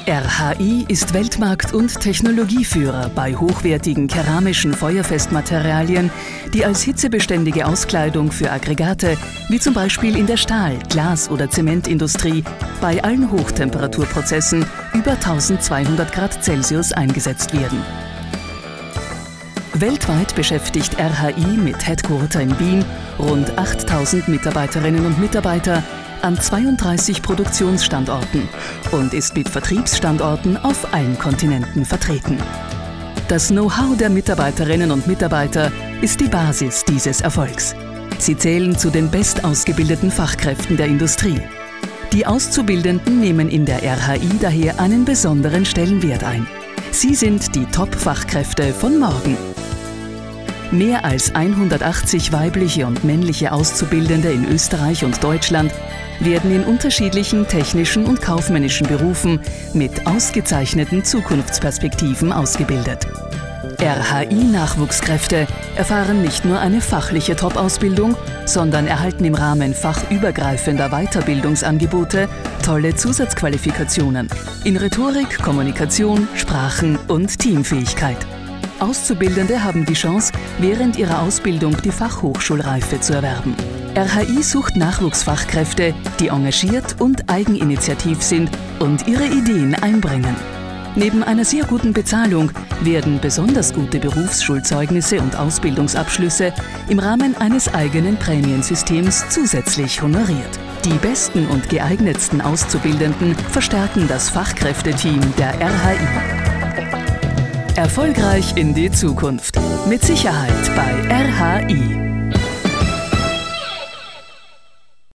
RHI ist Weltmarkt- und Technologieführer bei hochwertigen keramischen Feuerfestmaterialien, die als hitzebeständige Auskleidung für Aggregate, wie zum Beispiel in der Stahl-, Glas- oder Zementindustrie, bei allen Hochtemperaturprozessen über 1200 Grad Celsius eingesetzt werden. Weltweit beschäftigt RHI mit Headquarter in Wien rund 8000 Mitarbeiterinnen und Mitarbeiter an 32 Produktionsstandorten und ist mit Vertriebsstandorten auf allen Kontinenten vertreten. Das Know-how der Mitarbeiterinnen und Mitarbeiter ist die Basis dieses Erfolgs. Sie zählen zu den bestausgebildeten Fachkräften der Industrie. Die Auszubildenden nehmen in der RHI daher einen besonderen Stellenwert ein. Sie sind die Top-Fachkräfte von morgen. Mehr als 180 weibliche und männliche Auszubildende in Österreich und Deutschland werden in unterschiedlichen technischen und kaufmännischen Berufen mit ausgezeichneten Zukunftsperspektiven ausgebildet. RHI-Nachwuchskräfte erfahren nicht nur eine fachliche Top-Ausbildung, sondern erhalten im Rahmen fachübergreifender Weiterbildungsangebote tolle Zusatzqualifikationen in Rhetorik, Kommunikation, Sprachen und Teamfähigkeit. Auszubildende haben die Chance, während ihrer Ausbildung die Fachhochschulreife zu erwerben. RHI sucht Nachwuchsfachkräfte, die engagiert und eigeninitiativ sind und ihre Ideen einbringen. Neben einer sehr guten Bezahlung werden besonders gute Berufsschulzeugnisse und Ausbildungsabschlüsse im Rahmen eines eigenen Prämiensystems zusätzlich honoriert. Die besten und geeignetsten Auszubildenden verstärken das Fachkräfteteam der RHI. Erfolgreich in die Zukunft. Mit Sicherheit bei RHI.